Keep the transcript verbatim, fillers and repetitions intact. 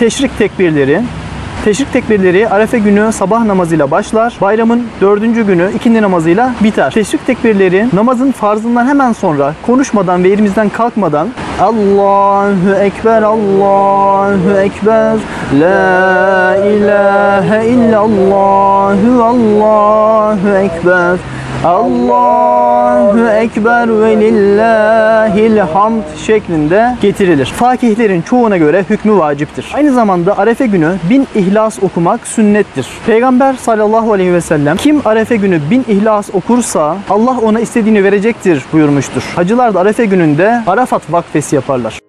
teşrik tekbirleri. Teşrik tekbirleri Arefe günü sabah namazıyla başlar. Bayramın dördüncü günü ikindi namazıyla biter. Teşrik tekbirleri namazın farzından hemen sonra konuşmadan ve yerimizden kalkmadan Allahu Ekber, Allahu Ekber, La ilahe illallahu, Allahu Ekber, Allahu Ekber ve lillahil hamd şeklinde getirilir. Fakihlerin çoğuna göre hükmü vaciptir. Aynı zamanda Arefe günü bin İhlas okumak sünnettir. Peygamber sallallahu aleyhi ve sellem kim Arefe günü bin İhlas okursa Allah ona istediğini verecektir buyurmuştur. Hacılar da Arefe gününde Arafat vakfesi yaparlar.